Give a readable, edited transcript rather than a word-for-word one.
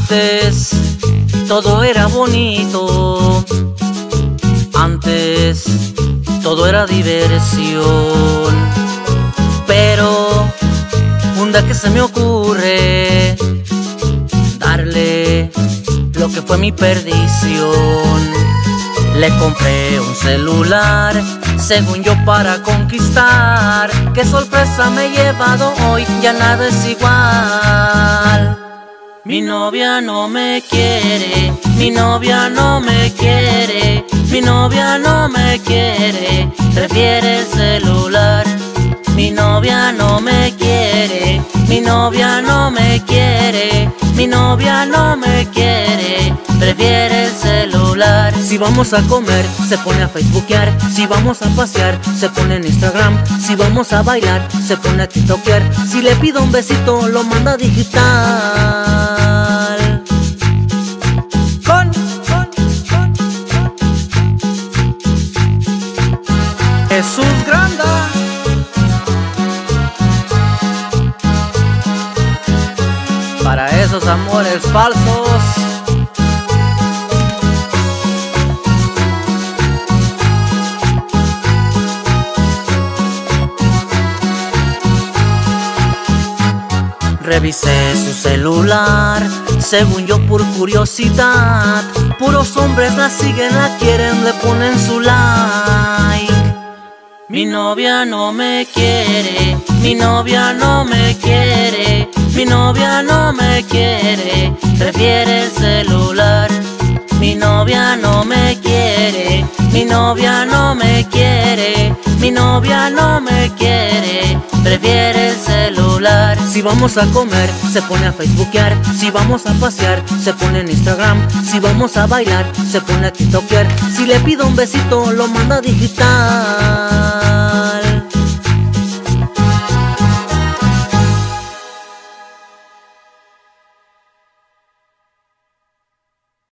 Antes todo era bonito, antes todo era diversión, pero un día que se me ocurre darle lo que fue mi perdición. Le compré un celular, según yo para conquistar. Qué sorpresa me he llevado hoy, ya nada es igual. Mi novia no me quiere, mi novia no me quiere, mi novia no me quiere, prefiere el celular. Mi novia no me quiere, mi novia no me quiere, mi novia no me quiere, prefiere el celular. Si vamos a comer, se pone a facebookear. Si vamos a pasear, se pone en Instagram. Si vamos a bailar, se pone a tiktokear. Si le pido un besito, lo manda digital. Con Jesús Granda. Para esos amores falsos. Revisé su celular, según yo por curiosidad. Puros hombres la siguen, la quieren, le ponen su like. Mi novia no me quiere, mi novia no me quiere, mi novia no me quiere, prefiere el celular. Mi novia no me quiere, mi novia no me quiere, mi novia no me quiere, prefiere el celular. Si vamos a comer, se pone a facebookear. Si vamos a pasear, se pone en Instagram. Si vamos a bailar, se pone a tiktokear. Si le pido un besito, lo manda digital.